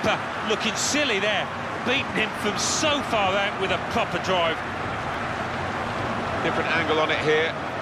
keeper looking silly there, beating him from so far out with a proper drive. Different angle on it here.